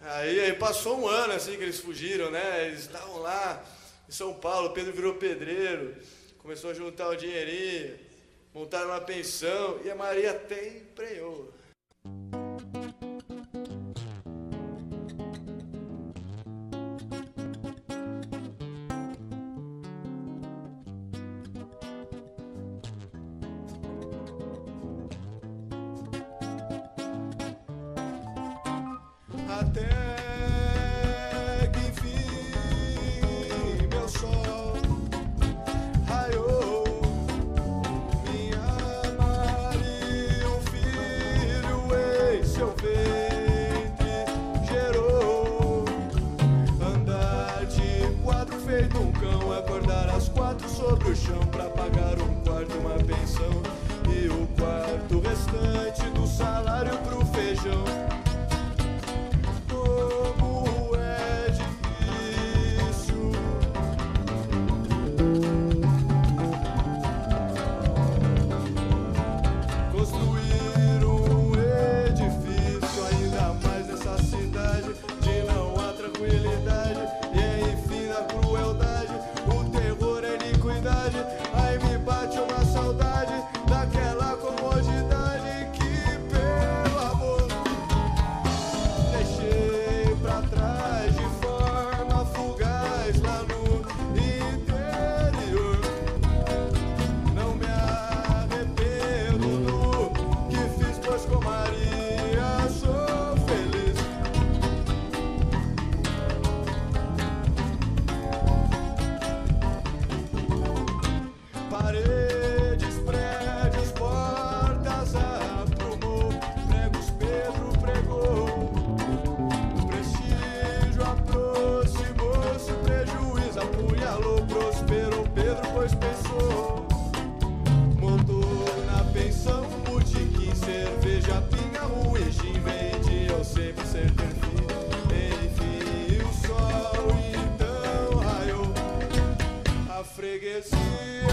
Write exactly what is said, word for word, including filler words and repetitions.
Aí, aí passou um ano assim que eles fugiram, né? Eles estavam lá em São Paulo, o Pedro virou pedreiro, começou a juntar o dinheirinho, montaram uma pensão e a Maria até emprenhou. Até que enfim meu sol raiou, minha Maria um filho em seu ventre gerou. Andar de quatro feito um cão, acordar às quatro sobre o chão pra pagar um quarto, uma pensão e o quarto restante do salário pro feijão. Paredes, prédios, portas aprumou, pregos Pedro pregou, prestígio aproximou-se, prejuízo apunhalou, prosperou Pedro pois pensou, montou na pensão um botequim, cerveja, pinga, ruim, gin, vendia sempre ser ter filho, enfim o sol então raiou, a freguesia